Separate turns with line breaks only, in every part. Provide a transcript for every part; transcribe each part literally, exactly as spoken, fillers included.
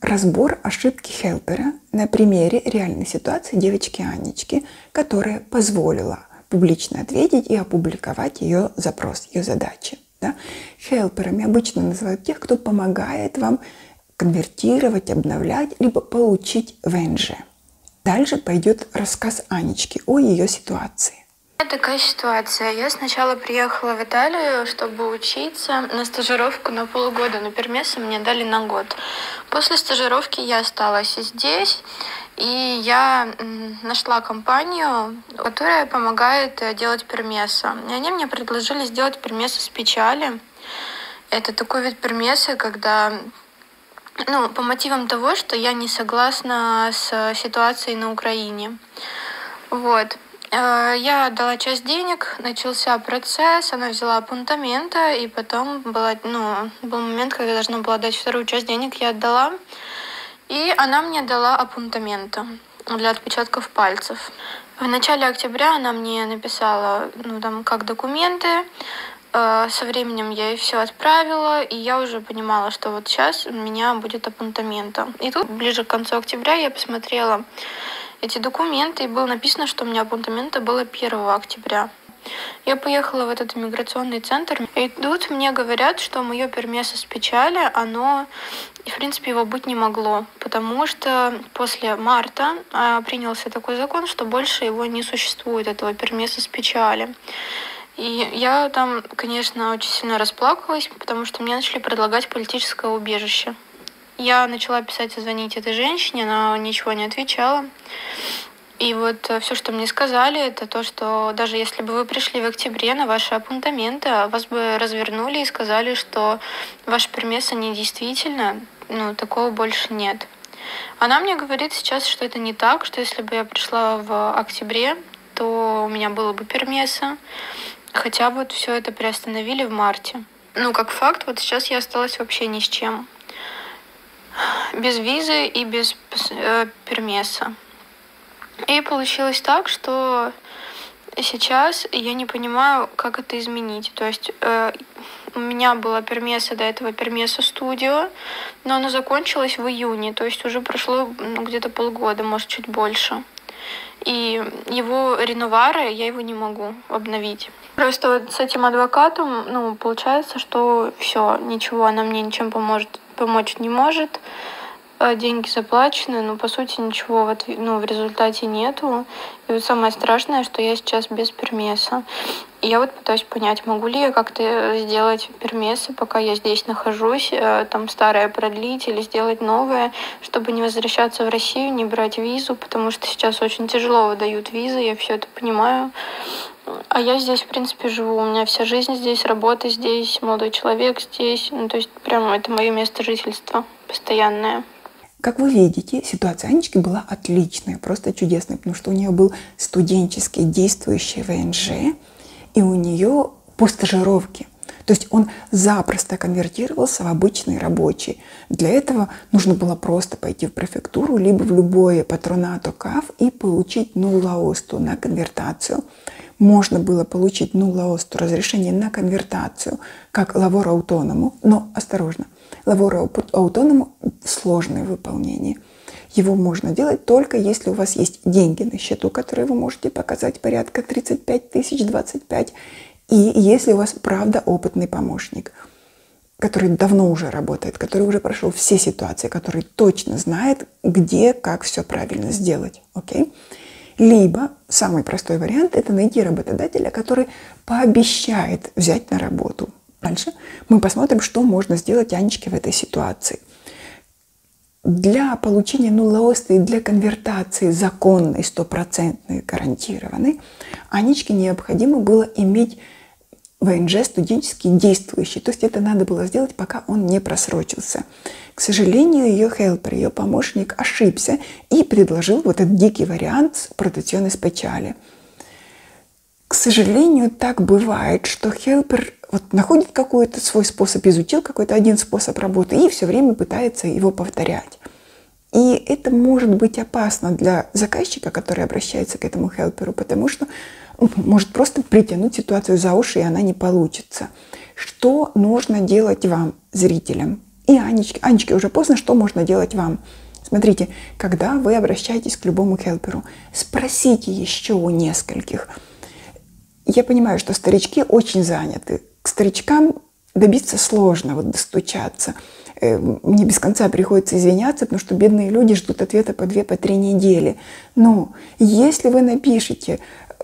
разбор ошибки хелпера на примере реальной ситуации девочки Анечки, которая позволила публично ответить и опубликовать ее запрос, ее задачи. Да? Хелперами обычно называют тех, кто помогает вам конвертировать, обновлять, либо получить вэ эн жэ. Дальше пойдет рассказ Анечки о ее ситуации.
Такая ситуация. Я сначала приехала в Италию, чтобы учиться на стажировку на полгода, но пермесы мне дали на год. После стажировки я осталась здесь, и я нашла компанию, которая помогает делать пермесы. И они мне предложили сделать пермесы с печали. Это такой вид пермеса, когда, ну, по мотивам того, что я не согласна с ситуацией на Украине. Вот. Я отдала часть денег, начался процесс, она взяла аппунтамента, и потом была, ну, был момент, когда я должна была дать вторую часть денег, я отдала, и она мне дала аппунтамента для отпечатков пальцев. В начале октября она мне написала, ну, там, как документы, со временем я ей все отправила, и я уже понимала, что вот сейчас у меня будет аппунтамента. И тут, ближе к концу октября, я посмотрела эти документы, и было написано, что у меня аппунтамента было первого октября. Я поехала в этот иммиграционный центр, и тут мне говорят, что мое пермесо с печали, оно, в принципе, его быть не могло, потому что после марта а, принялся такой закон, что больше его не существует, этого пермеса с печали. И я там, конечно, очень сильно расплакалась, потому что мне начали предлагать политическое убежище. Я начала писать и звонить этой женщине, она ничего не отвечала. И вот все, что мне сказали, это то, что даже если бы вы пришли в октябре на ваши аппунтаменты, вас бы развернули и сказали, что ваше пермесо недействительно, ну, такого больше нет. Она мне говорит сейчас, что это не так, что если бы я пришла в октябре, то у меня было бы пермесо, хотя вот все это приостановили в марте. Ну, как факт, вот сейчас я осталась вообще ни с чем. Без визы и без э, пермеса. И получилось так, что сейчас я не понимаю, как это изменить. То есть э, у меня была пермеса до этого, пермеса студио, но оно закончилось в июне, то есть уже прошло, ну, где-то полгода, может, чуть больше. И его реновары, я его не могу обновить. Просто вот с этим адвокатом, ну, получается, что все, ничего, она мне ничем поможет, помочь не может. Деньги заплачены, но по сути ничего в, ну, в результате нету. И вот самое страшное, что я сейчас без пермеса. И я вот пытаюсь понять, могу ли я как-то сделать пермесы, пока я здесь нахожусь, там старое продлить или сделать новое, чтобы не возвращаться в Россию, не брать визу, потому что сейчас очень тяжело выдают визы, я все это понимаю. А я здесь, в принципе, живу. У меня вся жизнь здесь, работа здесь, молодой человек здесь. Ну, то есть прямо это мое место жительства постоянное.
Как вы видите, ситуация Анечки была отличная, просто чудесная, потому что у нее был студенческий действующий вэ эн жэ, и у нее по стажировке. То есть он запросто конвертировался в обычный рабочий. Для этого нужно было просто пойти в префектуру, либо в любое патронато КАФ и получить нулла осту на конвертацию. Можно было получить нулла осту, разрешение на конвертацию, как лавора аутоному, но осторожно. Лавора аутоному – сложное выполнение. Его можно делать только если у вас есть деньги на счету, которые вы можете показать, порядка тридцать пять тысяч, двадцать пять. И если у вас, правда, опытный помощник, который давно уже работает, который уже прошел все ситуации, который точно знает, где, как все правильно сделать. Окей? Либо самый простой вариант – это найти работодателя, который пообещает взять на работу. Дальше мы посмотрим, что можно сделать Анечке в этой ситуации. Для получения нулла осты и для конвертации законной, стопроцентной, гарантированной, Анечке необходимо было иметь вэ эн жэ студенческий действующий. То есть это надо было сделать, пока он не просрочился. К сожалению, ее хелпер, ее помощник ошибся и предложил вот этот дикий вариант с protezione speciale. К сожалению, так бывает, что хелпер вот находит какой-то свой способ, изучил какой-то один способ работы и все время пытается его повторять. И это может быть опасно для заказчика, который обращается к этому хелперу, потому что он может просто притянуть ситуацию за уши, и она не получится. Что нужно делать вам, зрителям? И Анечке, Анечке уже поздно, что можно делать вам? Смотрите, когда вы обращаетесь к любому хелперу, спросите еще у нескольких. Я понимаю, что старички очень заняты. К старичкам добиться сложно, вот достучаться. Мне без конца приходится извиняться, потому что бедные люди ждут ответа по две, по три недели. Но если вы напишете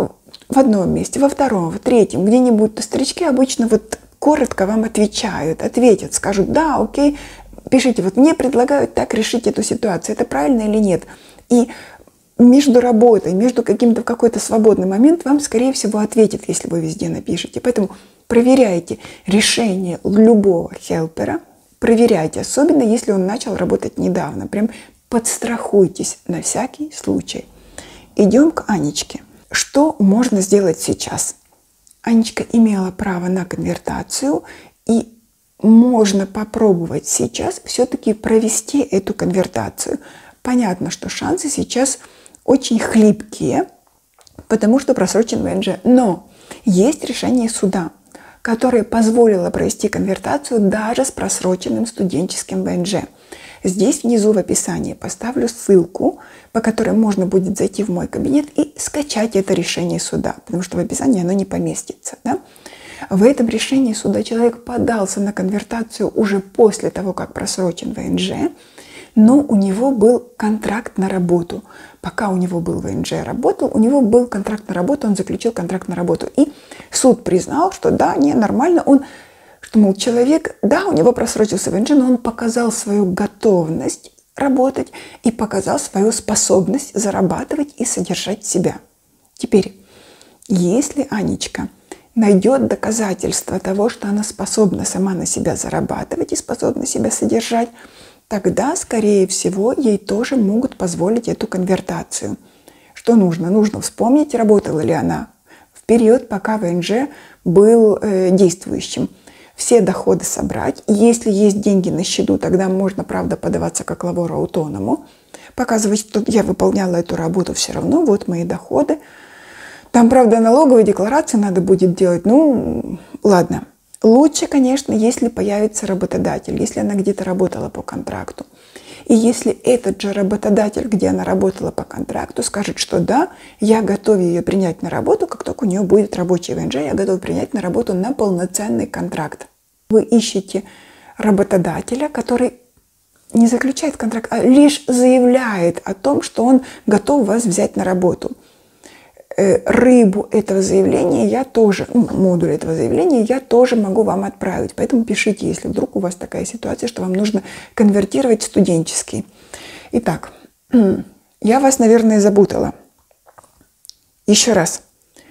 в одном месте, во втором, в третьем, где-нибудь, то старички обычно вот коротко вам отвечают, ответят, скажут: да, окей, пишите, вот мне предлагают так решить эту ситуацию, это правильно или нет. И между работой, между каким-то какой-то свободный момент вам, скорее всего, ответят, если вы везде напишете. Поэтому проверяйте решение любого хелпера, проверяйте, особенно если он начал работать недавно. Прям подстрахуйтесь на всякий случай. Идем к Анечке. Что можно сделать сейчас? Анечка имела право на конвертацию, и можно попробовать сейчас все-таки провести эту конвертацию. Понятно, что шансы сейчас очень хлипкие, потому что просрочен ВНЖ. Но есть решение суда, которое позволило провести конвертацию даже с просроченным студенческим ВНЖ. Здесь внизу в описании поставлю ссылку, по которой можно будет зайти в мой кабинет и скачать это решение суда, потому что в описании оно не поместится. Да? В этом решении суда человек подался на конвертацию уже после того, как просрочен ВНЖ, но у него был контракт на работу. Пока у него был ВНЖ, работал, у него был контракт на работу, он заключил контракт на работу. И суд признал, что да, не, нормально, он, что, мол, человек, да, у него просрочился ВНЖ, но он показал свою готовность работать и показал свою способность зарабатывать и содержать себя. Теперь, если Анечка найдет доказательства того, что она способна сама на себя зарабатывать и способна себя содержать, тогда, скорее всего, ей тоже могут позволить эту конвертацию. Что нужно? Нужно вспомнить, работала ли она в период, пока ВНЖ был э, действующим. Все доходы собрать. Если есть деньги на счету, тогда можно, правда, подаваться как лавора аутоному, показывать, что я выполняла эту работу все равно, вот мои доходы. Там, правда, налоговые декларации надо будет делать. Ну, ладно. Лучше, конечно, если появится работодатель, если она где-то работала по контракту. И если этот же работодатель, где она работала по контракту, скажет, что да, я готов ее принять на работу, как только у нее будет рабочий ВНЖ, я готов принять на работу на полноценный контракт. Вы ищете работодателя, который не заключает контракт, а лишь заявляет о том, что он готов вас взять на работу. Рыбу этого заявления я тоже, модуль этого заявления я тоже могу вам отправить. Поэтому пишите, если вдруг у вас такая ситуация, что вам нужно конвертировать студенческий. Итак, я вас, наверное, запутала. Еще раз.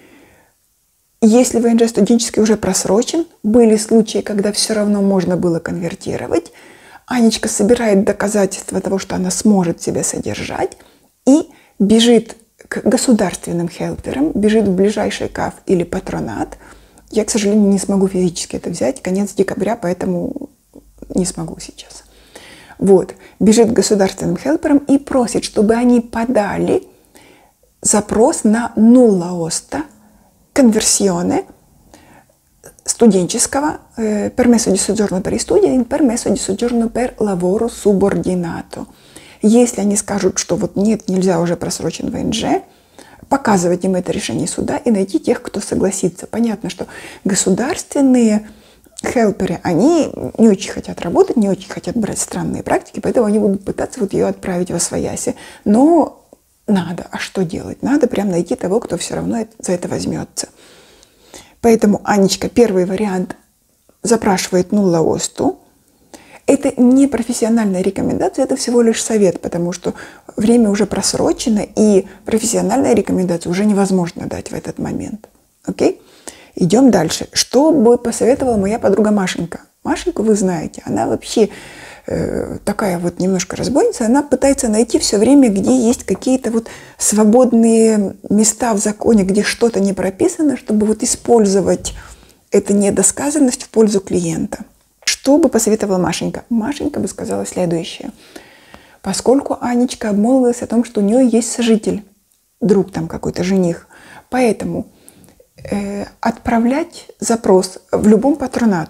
Если ВНЖ студенческий уже просрочен, были случаи, когда все равно можно было конвертировать, Анечка собирает доказательства того, что она сможет себя содержать, и бежит к государственным хелперам, бежит в ближайший КАФ или патронат. Я, к сожалению, не смогу физически это взять. Конец декабря, поэтому не смогу сейчас. Вот. Бежит к государственным хелперам и просит, чтобы они подали запрос на nulla osta conversione студенческого eh, permesso di soggiorno per i studi e permesso di soggiorno per lavoro subordinato. Если они скажут, что вот нет, нельзя, уже просрочен ВНЖ, показывать им это решение суда и найти тех, кто согласится. Понятно, что государственные хелперы, они не очень хотят работать, не очень хотят брать странные практики, поэтому они будут пытаться вот ее отправить во свояси. Но надо, а что делать? Надо прям найти того, кто все равно за это возьмется. Поэтому Анечка, первый вариант, запрашивает nulla osta. Это не профессиональная рекомендация, это всего лишь совет, потому что время уже просрочено, и профессиональная рекомендация уже невозможно дать в этот момент. Окей? Идем дальше. Что бы посоветовала моя подруга Машенька? Машеньку вы знаете, она вообще э, такая вот немножко разбойница, она пытается найти все время, где есть какие-то вот свободные места в законе, где что-то не прописано, чтобы вот использовать эту недосказанность в пользу клиента. Что бы посоветовала Машенька? Машенька бы сказала следующее. Поскольку Анечка обмолвилась о том, что у нее есть сожитель, друг там какой-то, жених, поэтому э, отправлять запрос в любом патронату.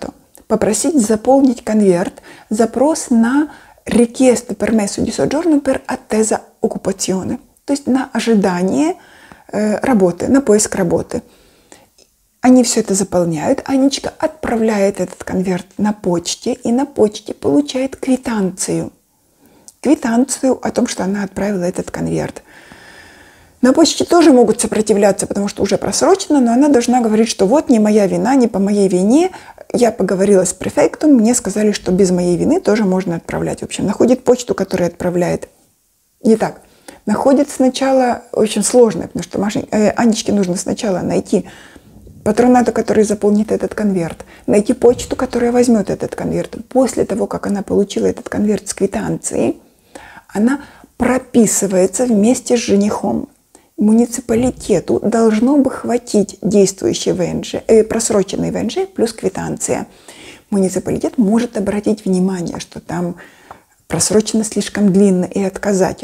попросить заполнить конверт, запрос на «Richiesto permesso di soggiorno per attesa occupazione», то есть на ожидание э, работы, на поиск работы. Они все это заполняют, Анечка отправляет этот конверт на почте и на почте получает квитанцию. Квитанцию о том, что она отправила этот конверт. На почте тоже могут сопротивляться, потому что уже просрочено, но она должна говорить, что вот не моя вина, не по моей вине. Я поговорила с префектом, мне сказали, что без моей вины тоже можно отправлять. В общем, находит почту, которая отправляет. Не так. Находит сначала очень сложно, потому что Машень, э, Анечке нужно сначала найти патронату, который заполнит этот конверт, найти почту, которая возьмет этот конверт. После того, как она получила этот конверт с квитанцией, она прописывается вместе с женихом. Муниципалитету должно бы хватить действующий ВНЖ, э, просроченный ВНЖ плюс квитанция. Муниципалитет может обратить внимание, что там просрочено слишком длинно, и отказать.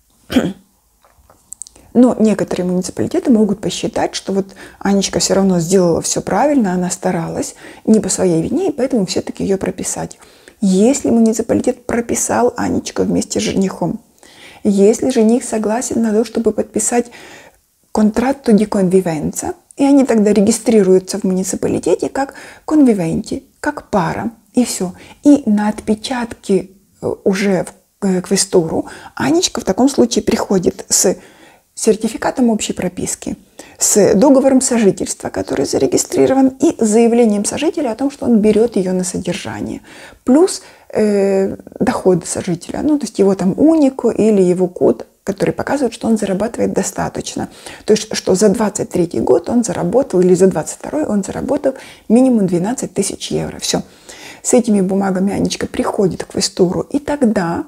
Но некоторые муниципалитеты могут посчитать, что вот Анечка все равно сделала все правильно, она старалась, не по своей вине, и поэтому все-таки ее прописать. Если муниципалитет прописал Анечку вместе с женихом, если жених согласен на то, чтобы подписать контратту ди конвивенца, и они тогда регистрируются в муниципалитете как конвивенти, как пара, и все. И на отпечатке уже в квестуру Анечка в таком случае приходит с сертификатом общей прописки, с договором сожительства, который зарегистрирован, и заявлением сожителя о том, что он берет ее на содержание. Плюс э, доходы сожителя, ну, то есть его там унико или его код, который показывает, что он зарабатывает достаточно. То есть, что за двадцать третий год он заработал, или за двадцать второй он заработал минимум двенадцать тысяч евро. Все. С этими бумагами Анечка приходит к квестуру, и тогда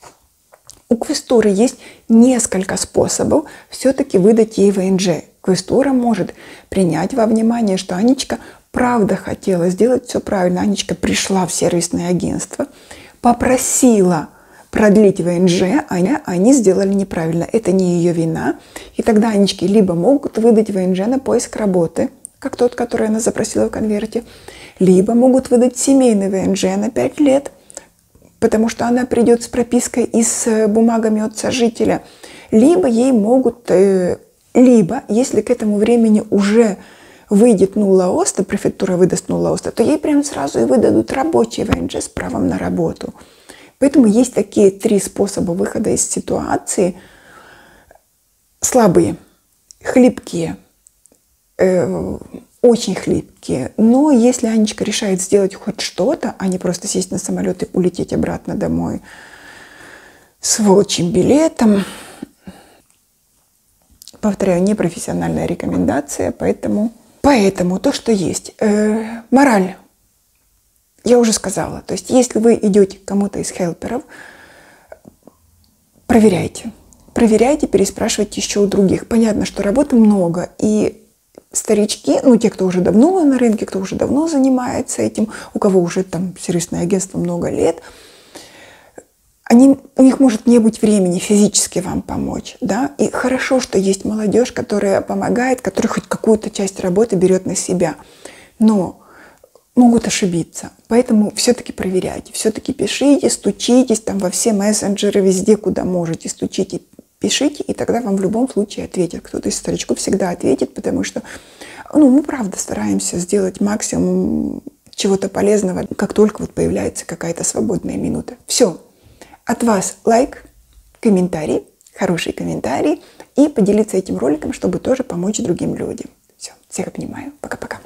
у квестуры есть несколько способов все-таки выдать ей ВНЖ. Квестура может принять во внимание, что Анечка правда хотела сделать все правильно. Анечка пришла в сервисное агентство, попросила продлить ВНЖ, а они сделали неправильно. Это не ее вина. И тогда Анечке либо могут выдать ВНЖ на поиск работы, как тот, который она запросила в конверте, либо могут выдать семейный ВНЖ на пять лет, потому что она придет с пропиской и с бумагами от сожителя, либо ей могут, либо, если к этому времени уже выйдет нула оста, префектура выдаст нула оста, то ей прям сразу и выдадут рабочий ВНЖ с правом на работу. Поэтому есть такие три способа выхода из ситуации. Слабые, хлипкие, э, очень хлипкие. Но если Анечка решает сделать хоть что-то, а не просто сесть на самолет и улететь обратно домой с волчьим билетом, повторяю, непрофессиональная рекомендация, поэтому, поэтому то, что есть. Э, мораль. Я уже сказала. То есть, если вы идете к кому-то из хелперов, проверяйте. Проверяйте, переспрашивайте еще у других. Понятно, что работы много, и старички, ну, те, кто уже давно на рынке, кто уже давно занимается этим, у кого уже там сервисное агентство много лет, они, у них может не быть времени физически вам помочь, да, и хорошо, что есть молодежь, которая помогает, которая хоть какую-то часть работы берет на себя, но могут ошибиться, поэтому все-таки проверяйте, все-таки пишите, стучитесь там во все мессенджеры, везде, куда можете, стучите, пишите, и тогда вам в любом случае ответят. Кто-то из старичков всегда ответит, потому что, ну, мы правда стараемся сделать максимум чего-то полезного, как только вот появляется какая-то свободная минута. Все. От вас лайк, комментарий, хороший комментарий, и поделиться этим роликом, чтобы тоже помочь другим людям. Все. Всех обнимаю. Пока-пока.